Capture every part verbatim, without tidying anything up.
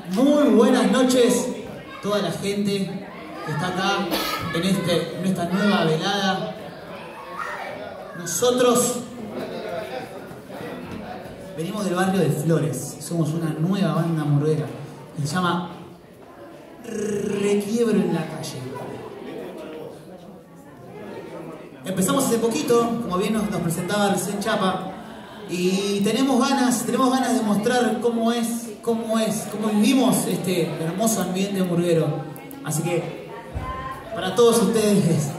Muy buenas noches, toda la gente que está acá en, este, en esta nueva velada. Nosotros venimos del barrio de Flores, somos una nueva banda murguera que se llama Requiebro en la Calle. Empezamos hace poquito, como bien nos, nos presentaba recién Chapa, y tenemos ganas, tenemos ganas de mostrar cómo es, cómo es, cómo vivimos este hermoso ambiente murguero. Así que, para todos ustedes.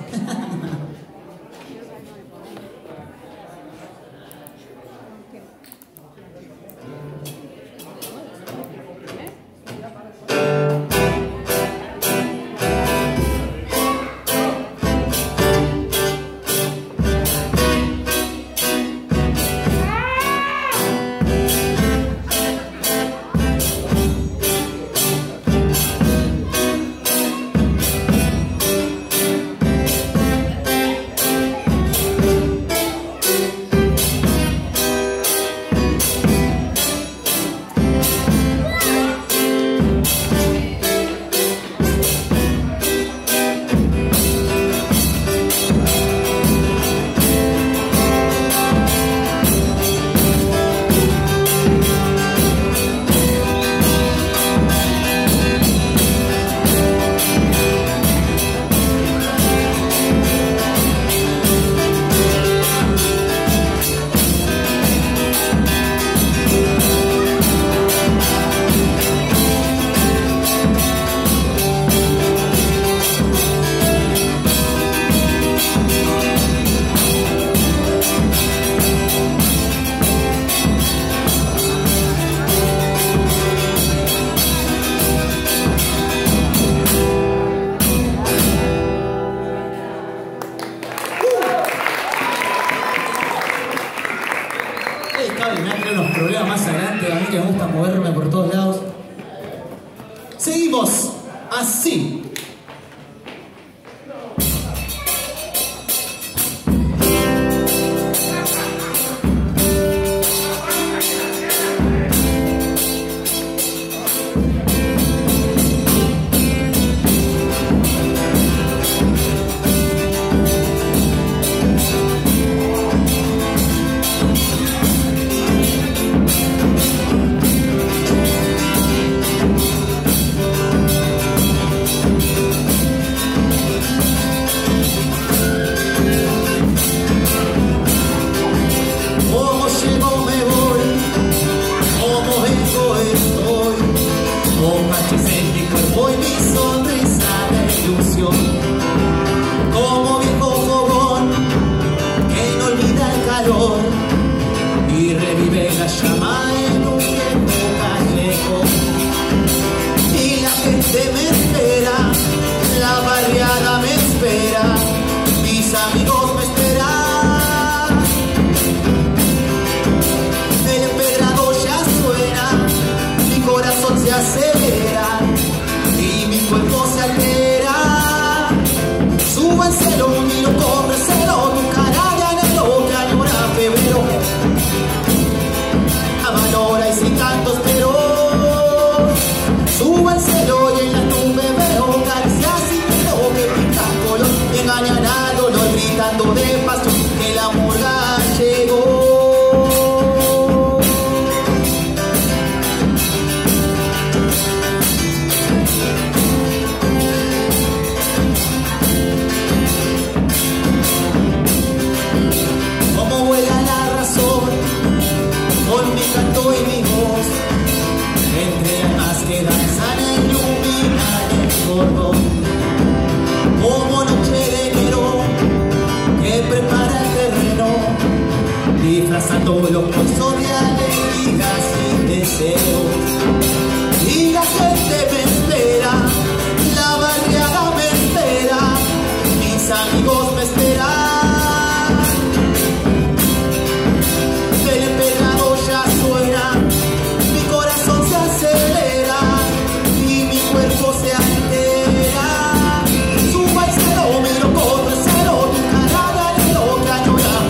Seguimos así.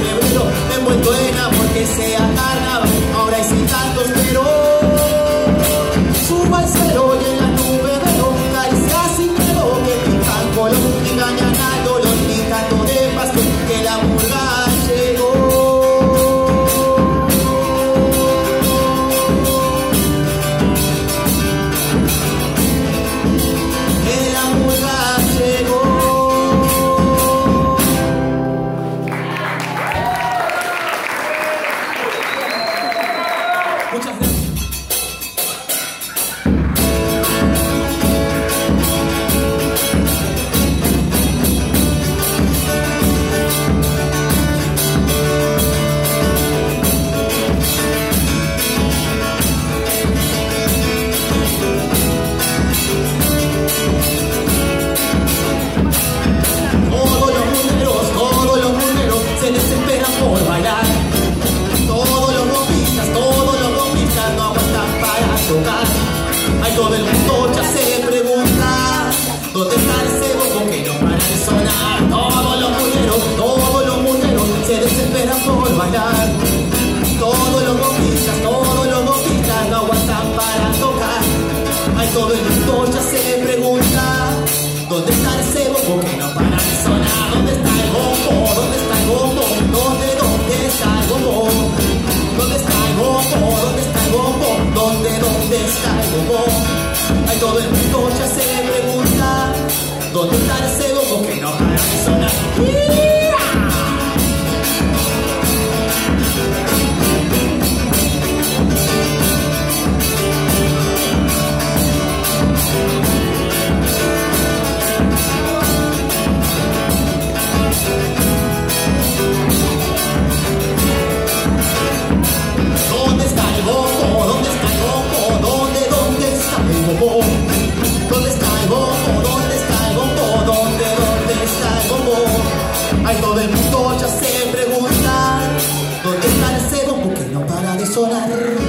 Sea carnaval, ahora hay sin tantos, pero preguntan ¿dónde está ese bombo que no para de sonar? Todos los murgueros, todos los murgueros se desesperan por bailar. Todos los bombistas, todos los bombistas no aguantan para tocar. Ay, todo el mundo ya se pregunta ¿dónde está ese bombo que no para de sonar? ¿Dónde está el bombo? ¿Dónde está el bombo? ¿Dónde, dónde está el bombo? ¿Dónde está el bombo? ¿Dónde está el bombo? ¿Dónde, dónde está el bombo? Ay, todo el mundo ya se pregunta ¿dónde está ese bombo que no para de sonar? ¿Dónde está el bombo? ¿Dónde está el bombo? ¿Dónde, dónde está el bombo? ¿Dónde está el bombo? ¿Dónde está el bombo? ¿Dónde, dónde está el bombo? Ay, todo el mundo ya se pregunta ¿dónde está ese bombo que no para de sonar?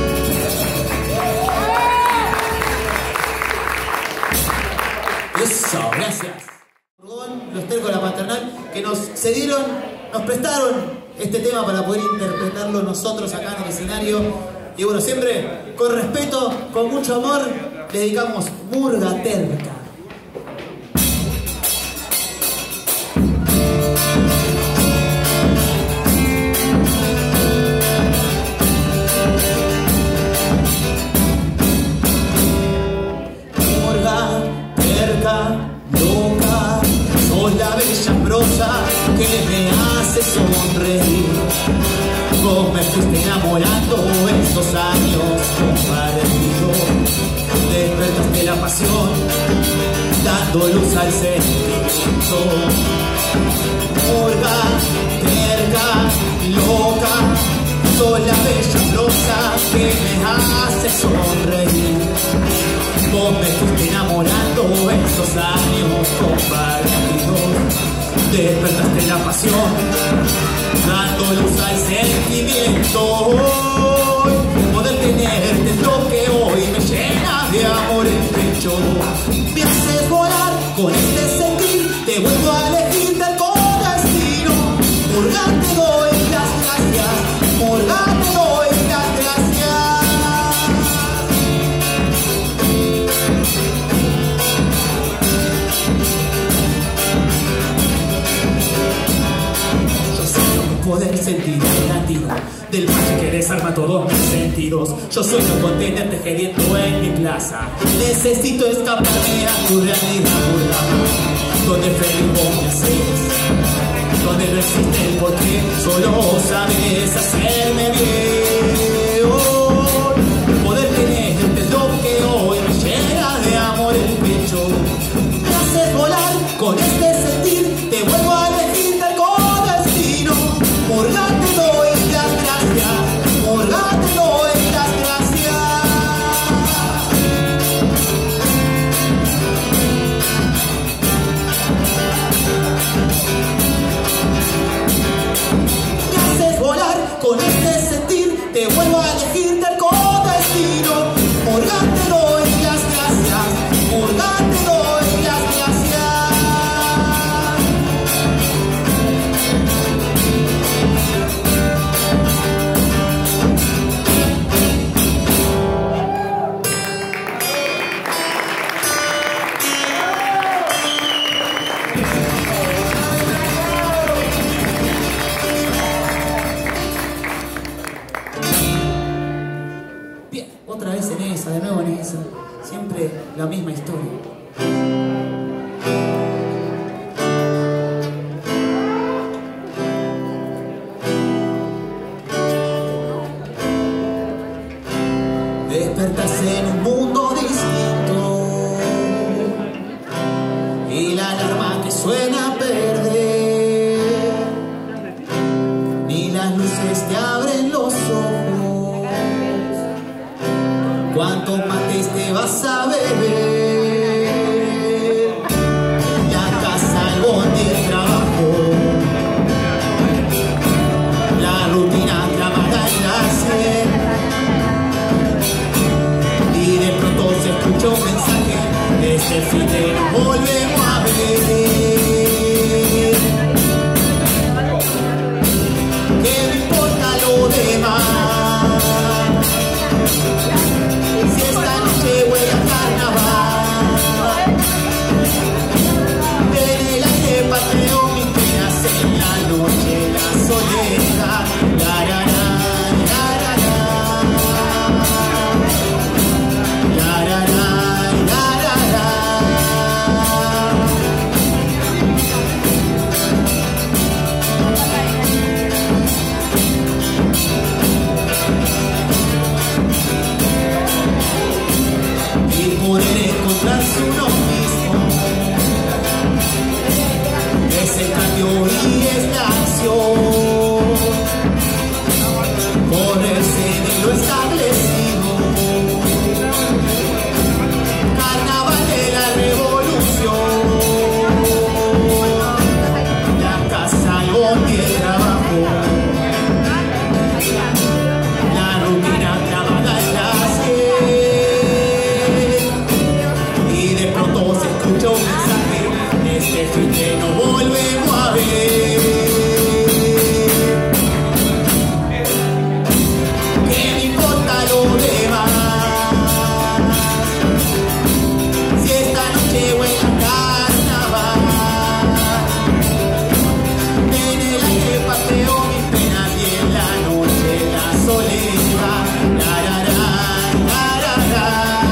Eso, gracias. Los Tercos de la Paternal que nos cedieron, nos prestaron este tema para poder interpretarlo nosotros acá en el escenario. Y bueno, siempre con respeto, con mucho amor, le dedicamos Murga Terca. Murga Terca, loca, soy la bella prosa que me hace sonreír. Vos me fuiste enamorando estos años compartidos. Despertaste la pasión, dando luz al sentimiento. Murga, terca, loca, soy la bella prosa que me hace sonreír. Vos me fuiste enamorando estos años compartidos. Despertaste la pasión, dando luz al sentimiento. Hoy, poder tenerte es lo que hoy me llena de amor el pecho. Me haces volar con este sentir, te vuelvo a elegir del destino. Murga, te doy las gracias, Murga, te doy las gracias. Poder sentir el latido del macho que desarma todos mis sentidos. Yo sueño con tenerte geriendo en mi plaza. Necesito escaparme a tu realidad, Murga, donde feliz vos me haces, donde no existe el porqué, solo sabes hacerme bien. Oh, poder tenerte es lo que hoy me llena de amor el pecho. Me haces volar con este sentir, te vuelvo a elegir del destino. Murga, te doy las gracias, Murga, te doy las gracias. Me haces volar con este sentir, te vuelvo a elegir del destino. Murga, te doy las gracias, Murga, te doy las gracias. Bien, otra vez en esa, de nuevo en esa. Siempre la misma historia. Despertas en un mundo distinto y la alarma que suena a perder, ni las luces te abren los ojos. ¿Cuántos mates te vas a beber? La casa, el bondi, el trabajo, la rutina te amarga en la sed. Y de pronto se escucha un mensaje desde este fin de nos volvemos a ver. ¿Qué me importa lo demás? Si esta noche huele a carnaval, en el aire pateo mis penas, en la noche la soledad. La, la, la. Poder encontrarse uno mismo es el cambio y es la acción, correrse de lo establecido, carnaval de la revolución, la casa, el bondi, el trabajo, la rutina clavada en la se escucha un mensaje, este fin de nos volvemos a ver. ¿Qué me importa lo demás? Si esta noche huele a carnaval, en el aire pateo mis penas y en la noche la soledad. La, la, la, la, la, la.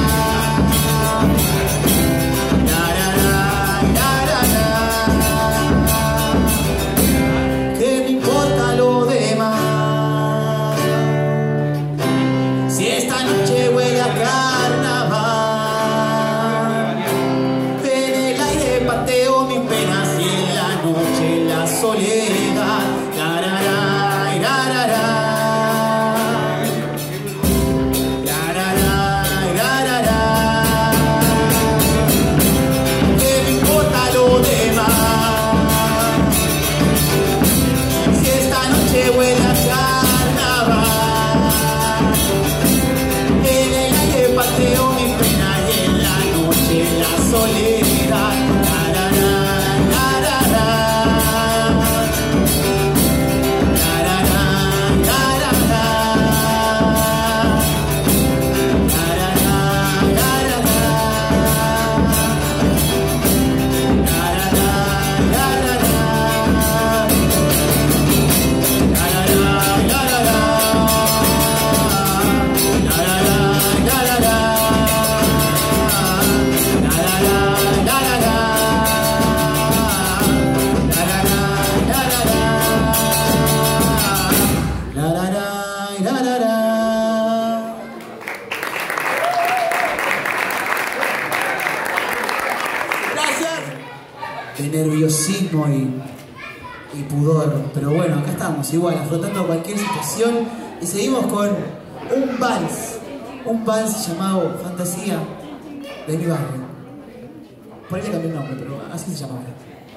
Soledad, la, la, la, la, la, la. La, la, la, la, la, la. ¿Qué me importa lo demás? Si esta noche huele a carnaval, en el aire pateo mis penas y en la noche la soledad. La, la, la, la, la, la. De nerviosismo y, y pudor, pero bueno, acá estamos igual afrontando cualquier situación y seguimos con un vals, un vals llamado Fantasía de mi barrio. Por ahí le cambié el nombre, pero así se llama ahora.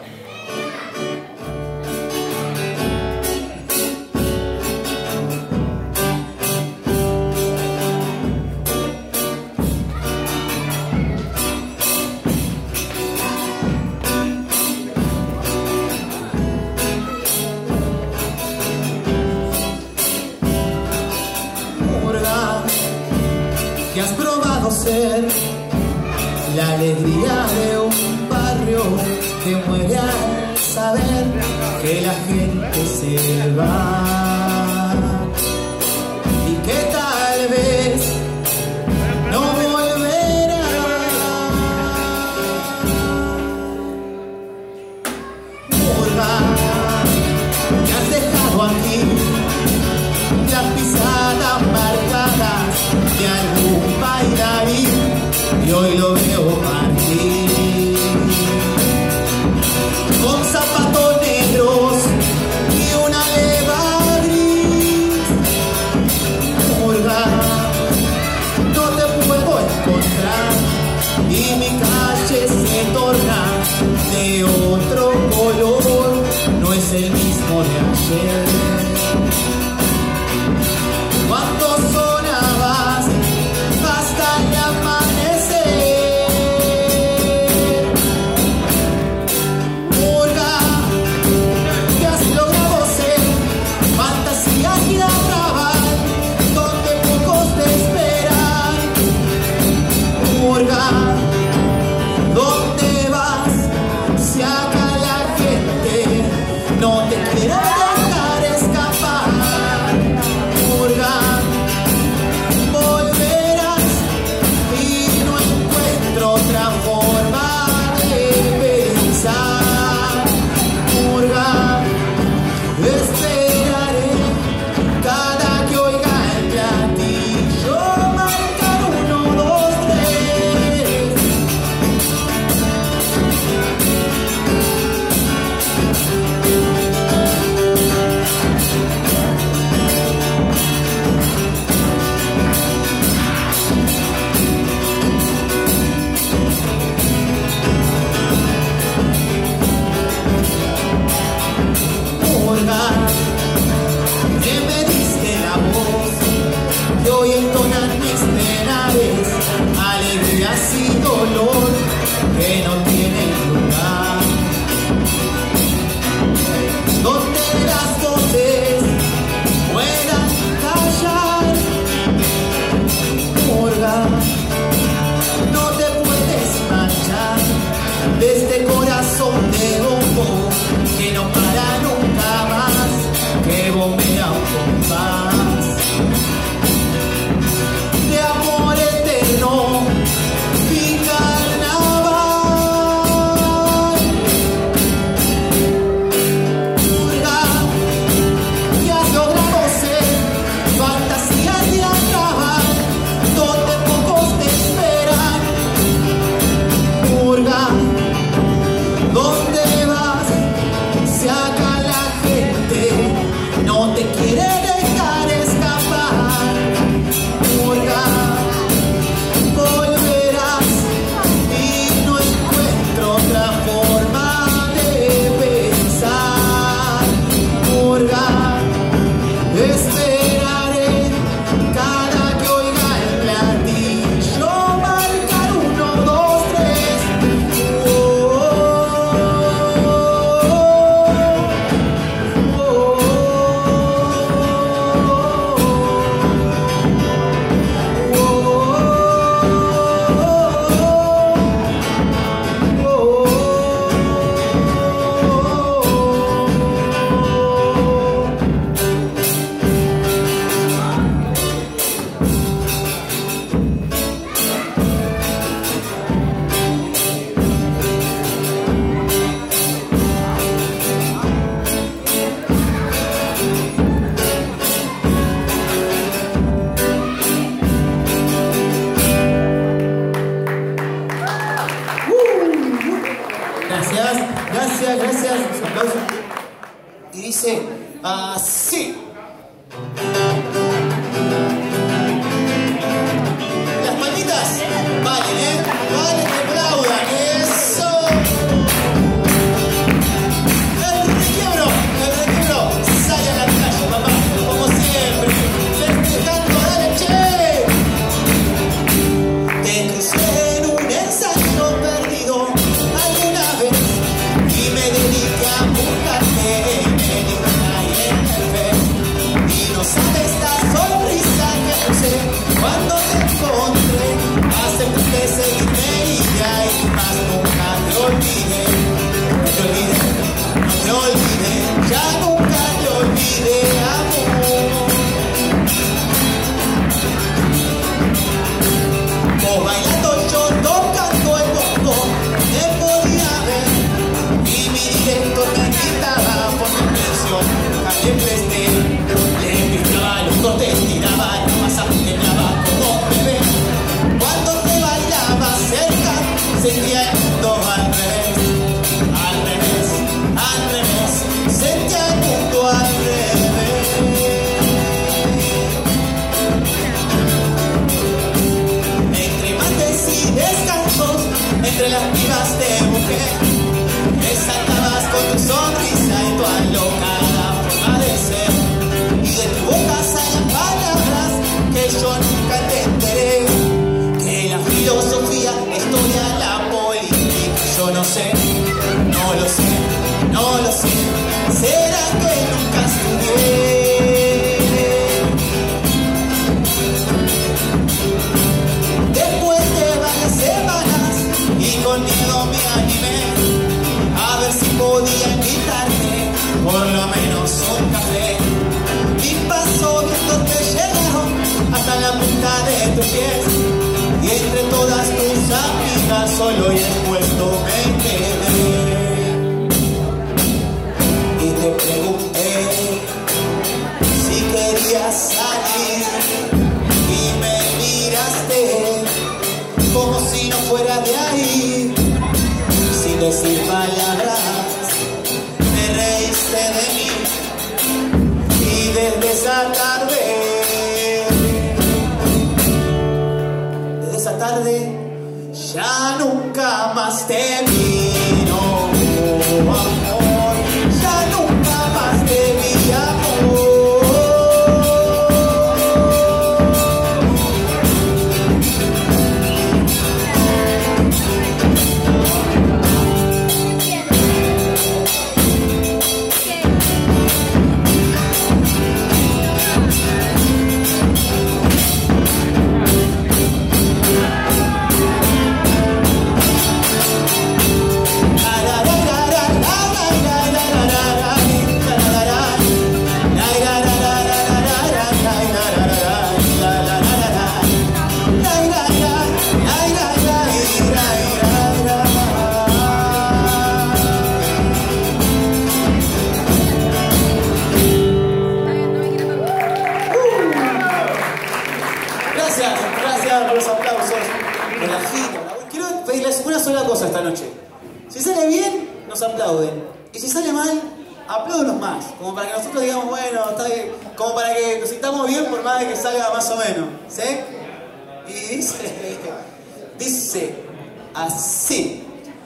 Que has probado ser la alegría de un barrio que muere al saber que la gente se va y que tal vez no volverá. Murga, que has dejado aquí las pisadas marcadas de algún bailarín y hoy lo veo partir con zapatos negros y una leva gris. Murga, no te puedo encontrar y mi calle se torna de otro color, no es el mismo de ayer. Cuando sonabas hasta el amanecer, Murga, ¿dónde vas? Si acá la gente no te quiere dejar escapar. Murga, volverás y no encuentro otra forma de pensar. Murga, esperaré cada que oiga el platillo marcar uno, dos, tres. Murga, que me diste la voz, que hoy entonan mis penales, alegrías y dolor que no tienen lugar. Donde las voces puedan callar. Murga, no te puedes marchar de este corazón de bombo que no para nunca más, que bombea un compás de amor eterno y carnaval. Murga, que has logrado ser fantasías de acabar donde pocos te esperan. Murga, ¿dónde vas? Si acá la gente no te quiere dejar escapar. Murga, volverás y no encuentro otra forma de pensar. Murga, esperaré cada que oiga el platillo marcar uno, dos, tres. Oh, Gracias, gracias, gracias. Un aplauso. Y dice así. Las palmitas valen, ¿eh? Valen que aplaudan. Eso. El requiebro, el requiebro sale a la calle, papá. Como siempre. Festejando, dale, che. Te crucé en un ensayo perdido alguna vez y me dediqué a buscarte en el Instagram y en el Facebook. Y no sabes la sonrisa que puse cuando te encontré. Aceptaste seguirme y de ahí más nunca te olvidé. No te olvidé, no te olvidé, ya nunca te olvidé, amor. Vos bailando, yo tocando el bombo, te podía ver. Y mi director me gritaba por mi presión, también presté. Le pintaba los cortes, tiraba, no pasaba, temblaba como un bebé. Cuando te bailaba cerca, sentía el mundo al revés. Al revés, al revés, sentía el mundo al revés. Entre mates y descansos, entre las pibas de mujer, resaltabas con tu sonrisa y tu alocada forma de ser. Y de tu boca salen palabras que yo nunca entenderé. Que la filosofía, la historia, la política, yo no sé con miedo me animé a ver si podía invitarte por lo menos un café. Mi paso viéndote llegaron hasta la punta de tus pies, y entre todas tus amigas solo y expuesto me quedé. Y te pregunté si querías salir y me miraste como si no fuera de ahí. Sin decir palabras te reíste de mí, y desde esa tarde, desde esa tarde ya nunca más te vi, no, amor, ya nunca más te vi, amor. Esta noche, si sale bien, nos aplauden, y si sale mal, apláudenos más, como para que nosotros digamos, bueno, está bien, como para que nos sintamos bien por más de que salga más o menos, ¿sí? Y dice, dice así.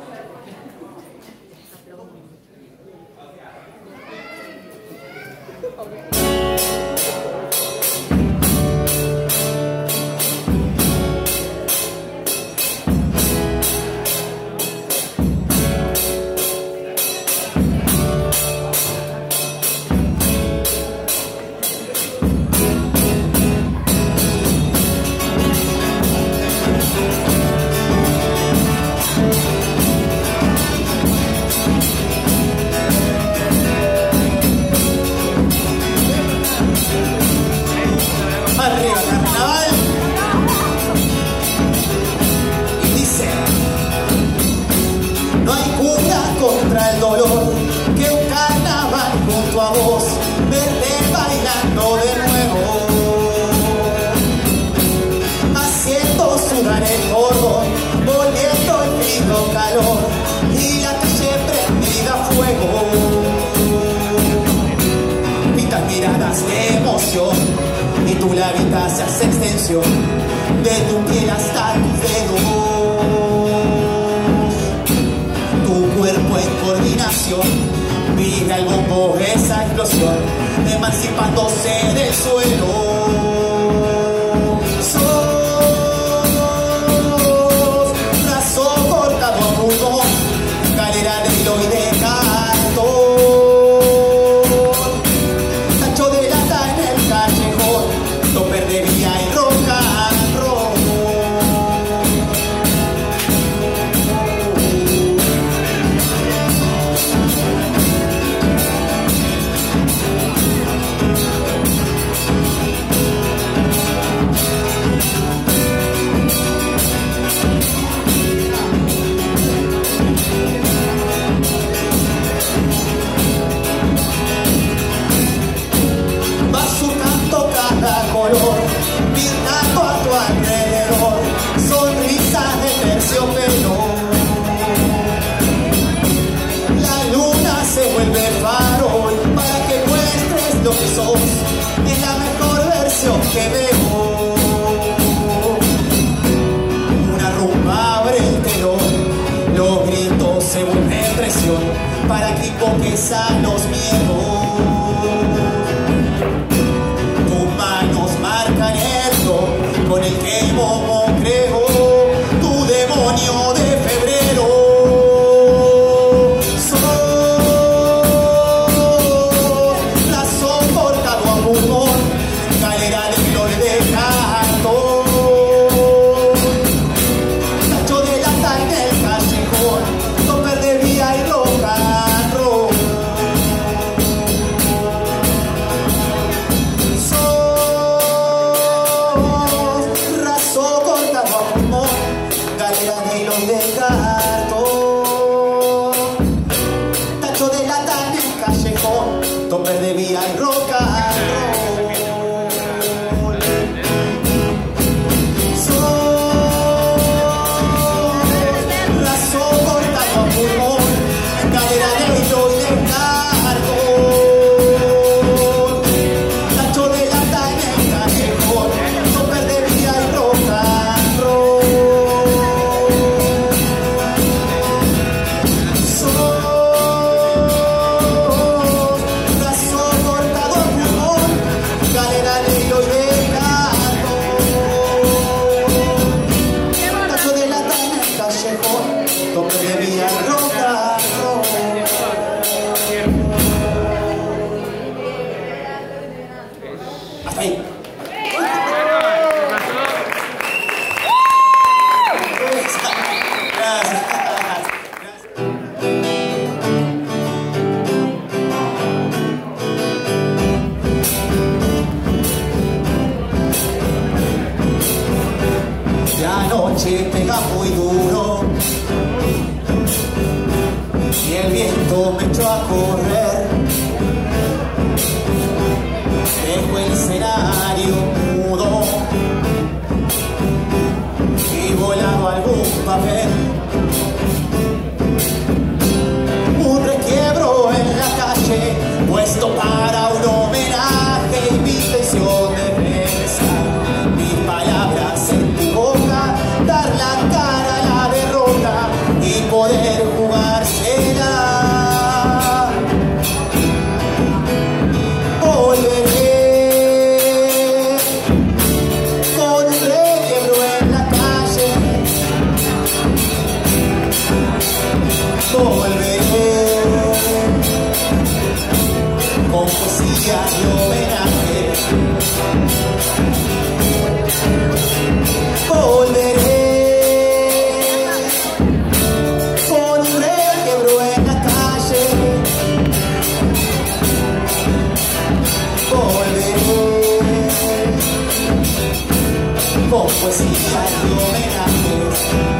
Y tu labita se hace extensión de tu piel hasta tus dedos. Tu cuerpo en coordinación vive al bombo esa explosión, emancipándose del suelo. Sos brazo cortado a pulmón, escalera de hilo y de cartón, tacho de lata en el callejón, perdería el rock and roll. Vas surcando cada color, pintando a tu alrededor sonrisas de terciopelo. La luna se vuelve farol para que muestres lo que sos, es la mejor versión que veo. Una rumba abre el telón, los gritos se vuelven presión para que invoques a los miedos. Con el que el momo creó tu demonio de febrero. Sos brazo cortado a pulmón, galera de flor de cartón, tacho de lata en el callejón. de cartón, tacho de lata en el callejón, topper de vía y rock and roll. Sos razón cortado a pulmón, cadera de hilo y de cartón, tacho de lata en el callejón, topper de vía y rock and roll. Hasta ahí. Gracias. La noche pega muy duro y el viento me echó a correr. Dejo el escenario mudo y volado algún papel. Un requiebro en la calle, puesto para un homenaje y mi intención de regresar. Mis palabras en tu boca, dar la cara a la derrota y poder jugársela. Volveré con un requiebro en la calle. Volveré con poesía y homenaje. Volveré con un requiebro en la calle. Volveré con poesía y homenajes.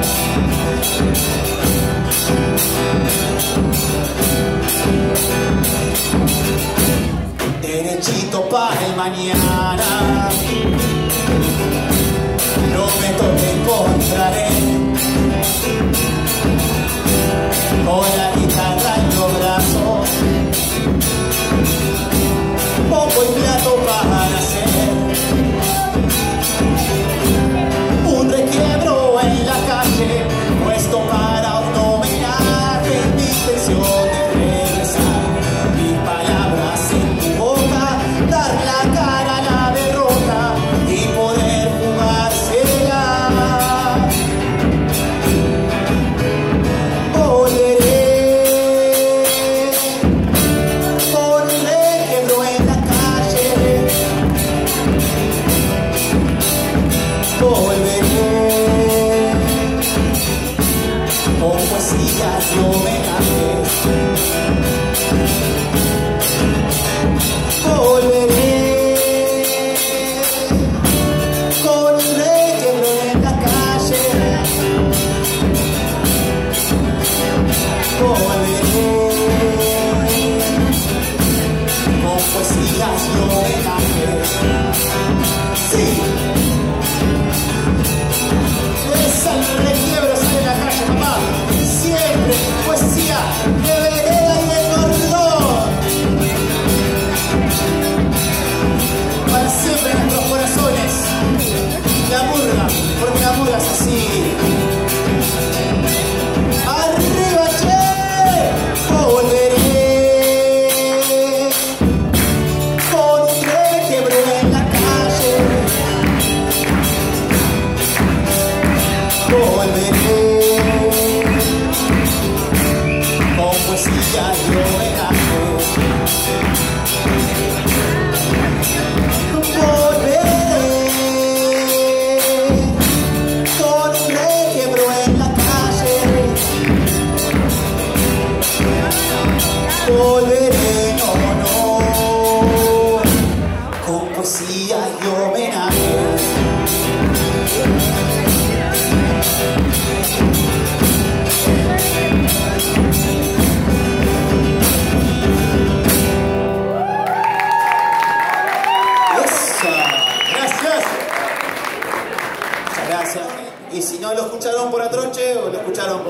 Derechito para el mañana, prometo que encontraré con la guitarra en los brazos, poco y plato para hacer un requiebro en la calle, puesto para un homenaje. Mi intención de regresar, mis palabras en tu boca, dar la cara a la derrota y poder jugársela. Volveré con un requiebro en la calle. Volveré con poesía y homenajes. Volveré con un requiebro en la calle. Volveré con poesía y homenajes. Sí. Esa el requiebro sale en la calle, papá. Siempre poesía de vereda y de cordón.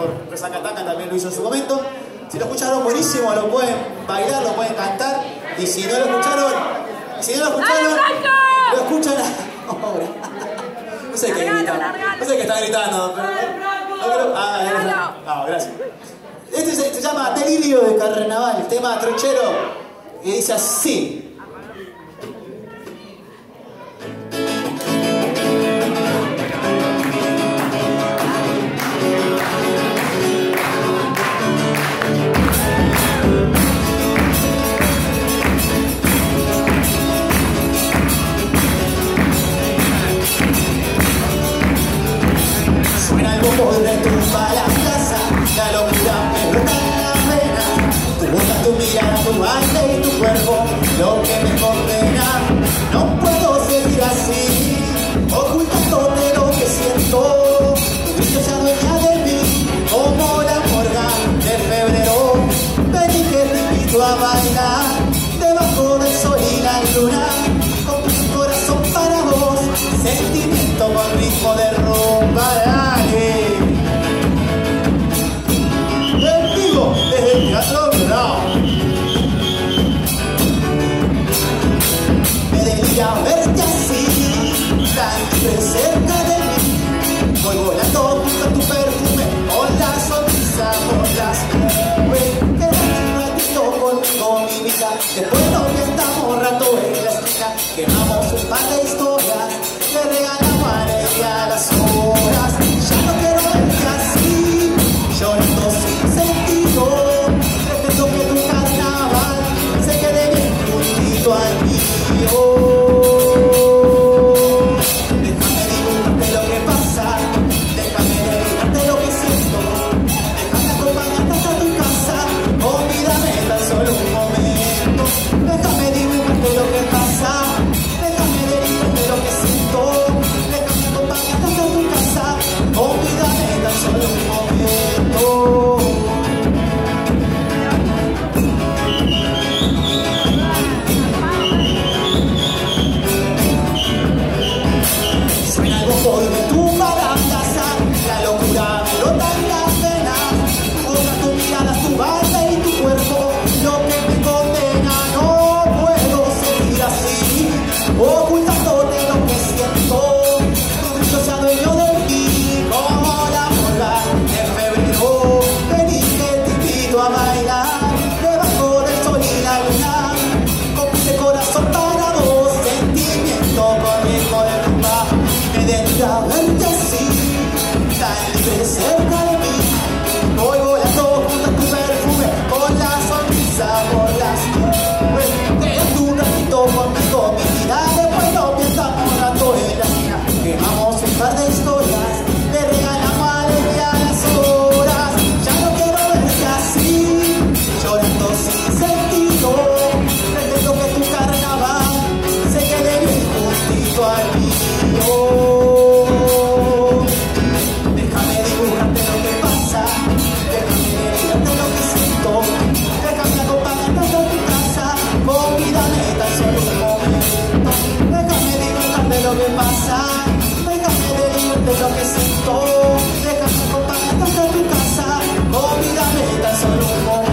por Resacataca también lo hizo en su momento. Si lo escucharon, buenísimo, lo pueden bailar, lo pueden cantar. Y si no lo escucharon, si no lo escucharon, lo escuchan ahora. No sé qué gritan, no sé qué están gritando. Pero, no, pero, ah, no, gracias. Este se, se llama Delirio de Carnaval, tema trochero, y dice así. Suena el bombo y retumba la plaza, la locura me brota en las venas. Tu boca, tu mirada, tu baile y tu cuerpo, lo que me condena. No puedo seguir así, ocultándote lo que siento. Tu brillo se adueña de mí, como la morga de febrero. Vení que te invito a bailar, debajo del sol y la luna. Con mi corazón para vos, sentimiento con ritmo de rumba. Desde el Teatro Bravo. Me delira verte así, tan libre cerca de mí. Voy volando junto a tu perfume, con la sonrisa por las nubes. Quédate un ratito conmigo, mi vida. Después nos quedamos rato en la esquina. Quemamos un par de historias, le regalamos alegría a las horas. Ya no quiero verte así, llorando sin sentido. Pretendo que tu carnaval se quede bien juntito al mío. Déjame dibujarte lo que pasa, déjame dedicarte lo que siento. Déjame acompañarte hasta tu casa, olvídame tan solo un momento. Déjame dibujarte lo que pasa, déjame dedicarte lo que siento. Déjame acompañarte hasta tu casa, olvídame tan solo un momento. Suena el bombo y retumba la plaza, la locura me brota en las venas. Tu boca, tu mirada, tu baile y tu cuerpo, lo que me condena. No puedo seguir así, ocultándote lo que siento. Tu brillo se adueñó de mí, como la morga de febrero. Vení que te invito a bailar, debajo del sol y la luna. Con ese corazón para vos, sentimiento conmigo de rumba. Me delira verte así, tan libre cerca de mí. Voy volando junto a tu perfume, con la sonrisa por las nubes. Quédate un ratito conmigo, mi vida. Después nos piensamos un rato en la esquina. Quemamos un par de historias, le regalamos alegría a las horas. Ya no quiero verte así, llorando sin sentido. Pretendo que tu carnaval se quede bien juntito al mío. Déjame dibujarte lo que pasa, déjame dedicarte lo que siento. Déjame acompañarte hasta tu casa, olvídame tan solo un momento. Déjame dibujarte lo que pasa, déjame dedicarte lo que siento. Déjame acompañarte hasta tu casa, olvídame tan solo un momento.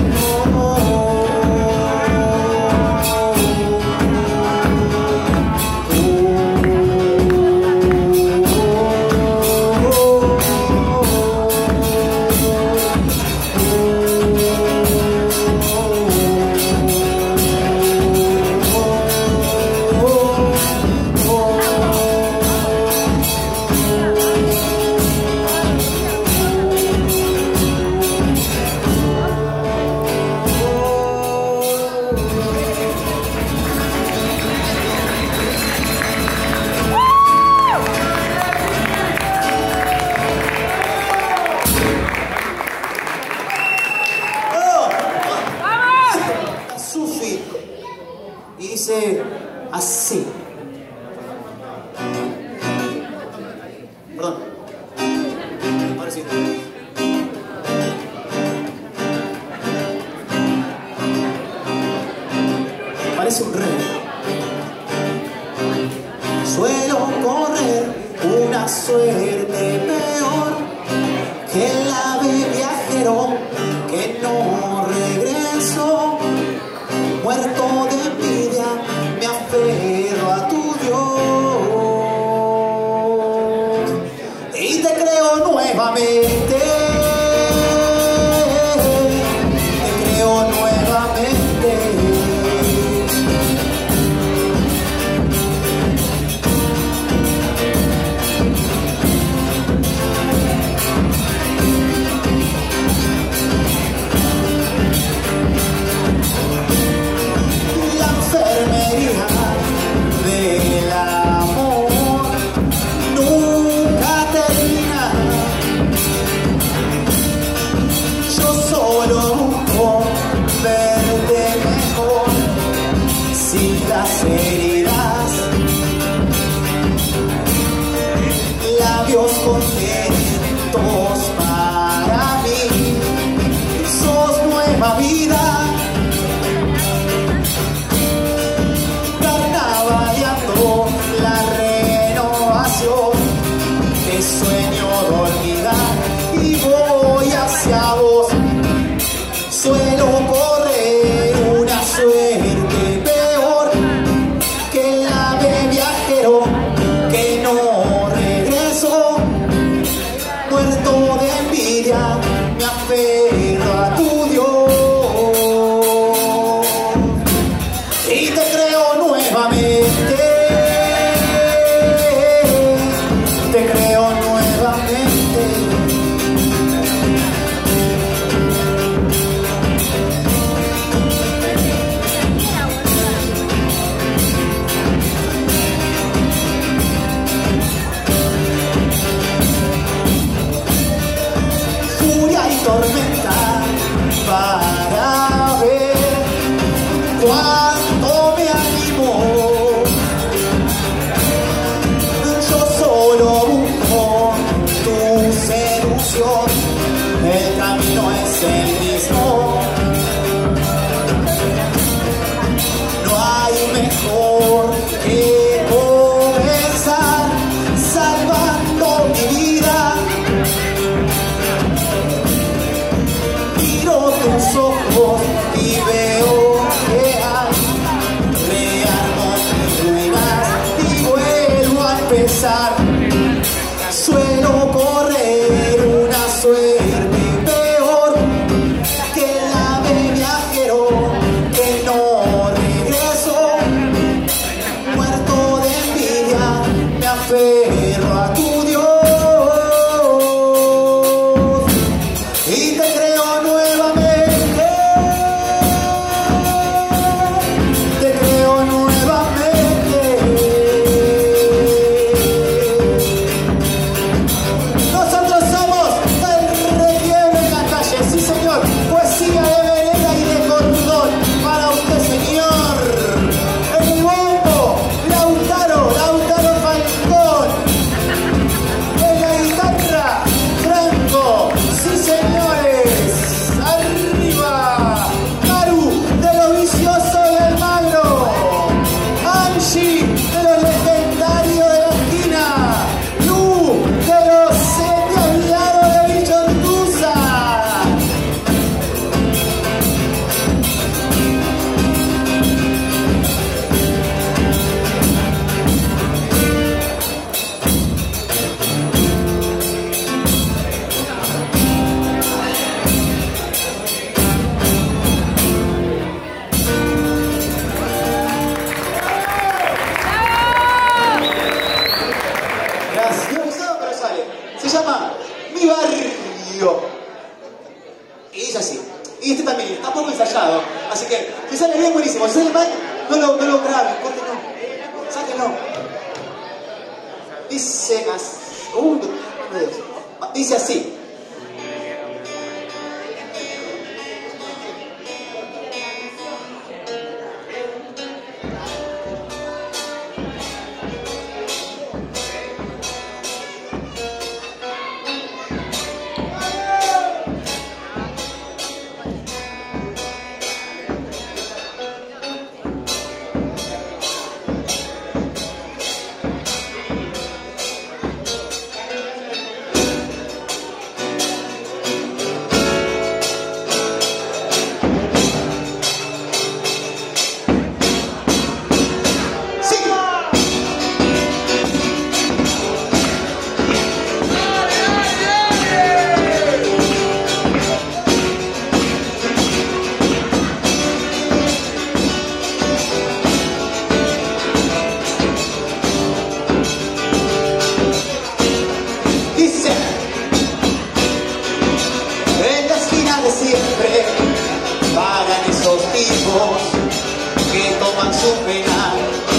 Y dice así. Perdón. Ahora sí. Parece un rey. Suelo correr una suerte peor que la ave viajero que no regreso, muerto de envidia, me aferro a tu Dios y te creo nuevamente. Te creo nuevamente. Del amor nunca termina. Yo solo busco verte mejor, sin las heridas, labios contentos para mí. Sos nueva vida, la renovación que sueño dormida y voy hacia vos. Suelo correr una suerte peor que el ave viajero que no regreso, muerto de envidia, me aferro a tu Dios y te creo nuevamente. Te creo nuevamente. Furia y tormenta para ver cuánto me animo. Yo solo busco tu seducción, el camino es el mismo. No hay mejor que comenzar salvando mi vida. Miro tus ojos y veo que hay rearmo mis ruinas y vuelvo a empezar. Suelo correr una suerte peor que el ave viajero que no regreso, muerto de envidia, me aferro a tu Dios y te creo nuevamente. Te creo nuevamente. Nosotros somos el Requiebre en la calle, sí señor, poesía de vereda y de cordón para usted señor. El bombo, Lautaro, Lautaro Falcón. En la guitarra, Franco, sí señores. Arriba, Maru de los viciosos de Almagro, Angie de los legendarios de la esquina, Lu de los semiolvidados de Villortuza. Gracias. No usado, pero sale. Se llama Mi Barrio. Y dice así. Y este también, está poco ensayado. Así que, si sale bien, buenísimo. Si sale mal, no lo, no lo graben. Córtenlo. Sáquenlo. Dice así. Uh, no, Dios. Dice así. de siempre pagan esos tipos que toman su pena.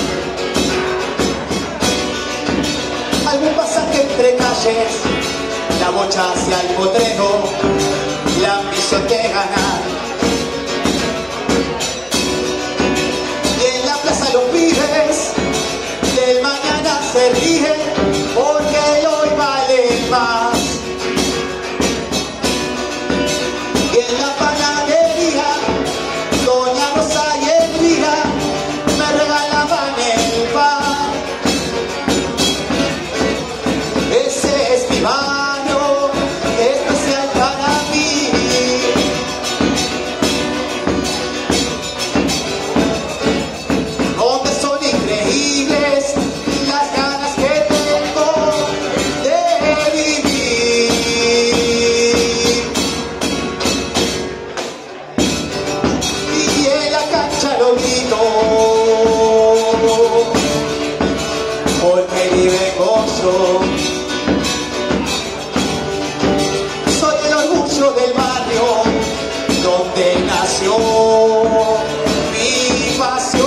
Algún pasaje entre calles, la bocha hacia el potrero, la ambición de ganar. Y en la plaza los pibes del mañana se ríen porque el hoy vale más. Y en la panadería doña Rosa y Elvira me regalaban el pan. Ese es mi barrio especial para mí. Donde son increíbles las ganas que tengo de vivir. Y en la cancha lo grito porque vive gozo. Soy el orgullo del barrio donde nació mi pasión.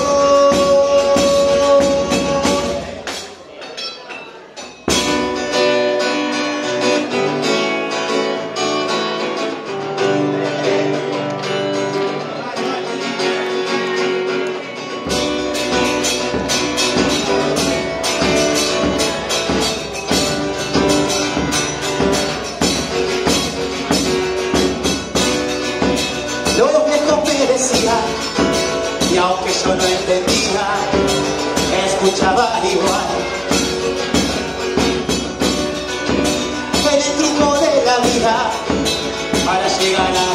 Los viejos me decían, y aunque yo no entendía, escuchaba igual. En el truco de la vida, para llegar a